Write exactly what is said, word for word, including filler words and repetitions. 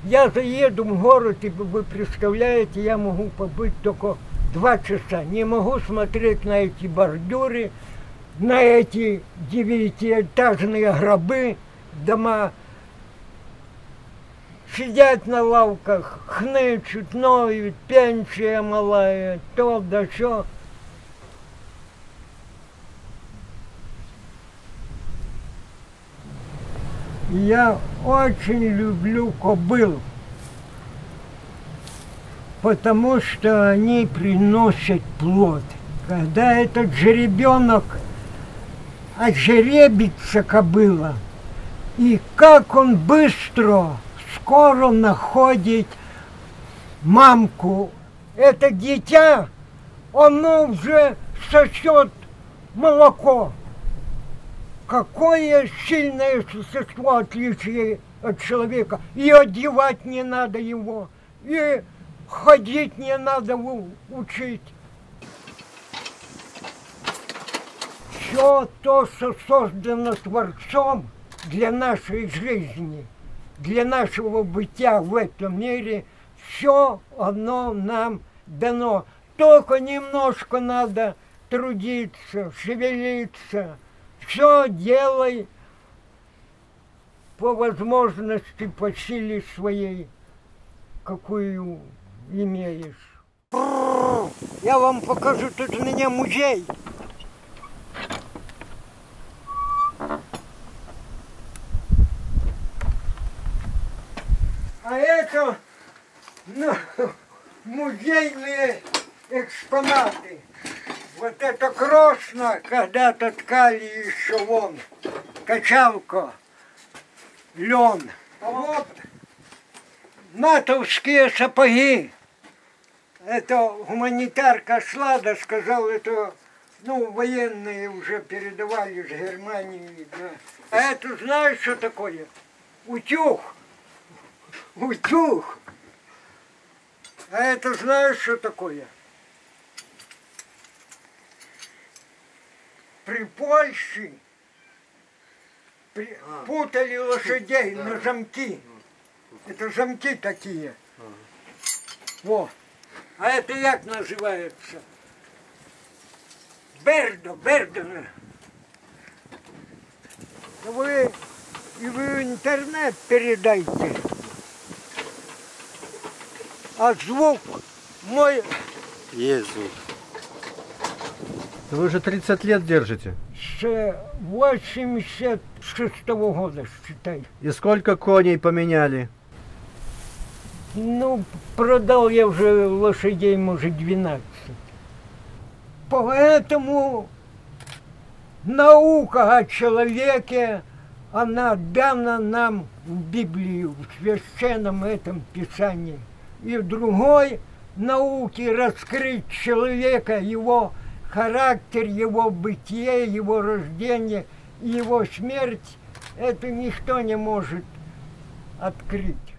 Я заеду в город, и вы представляете, я могу побыть только два часа. Не могу смотреть на эти бордюры, на эти девятиэтажные гробы, дома. Сидят на лавках, хнычут, ноют, пенсия малая, то да сё. Я очень люблю кобыл, потому что они приносят плод. Когда этот жеребенок отжеребится кобыла, и как он быстро, скоро находит мамку. Это дитя, оно уже сосет молоко. Какое сильное существо, отличие от человека. И одевать не надо его, и ходить не надо учить. Все то, что создано Творцом для нашей жизни, для нашего бытия в этом мире, все оно нам дано. Только немножко надо трудиться, шевелиться. Все делай по возможности, по силе своей, какую имеешь. Я вам покажу, тут у меня музей. А это, ну, музейные экспонаты. Вот это крошна, когда-то ткали еще вон, качалка, лен. А вот натовские сапоги. Это гуманитарка шла, да, сказал, это, ну, военные уже передавали с Германии, да. А это знаешь, что такое? Утюг. Утюг. А это знаешь, что такое? При Польше при... а, путали лошадей, да, на замки. Это замки такие. Ага. Вот. А это як называется? Бердо, бердо. Вы, и вы в интернет передайте. А звук мой... Есть звук. Вы уже тридцать лет держите? С восемьдесят шестого года, считай. И сколько коней поменяли? Ну, продал я уже лошадей, может, двенадцать. Поэтому наука о человеке, она дана нам в Библии, в священном этом Писании. И в другой науке раскрыть человека, его характер, его бытие, его рождение, его смерть, это никто не может открыть.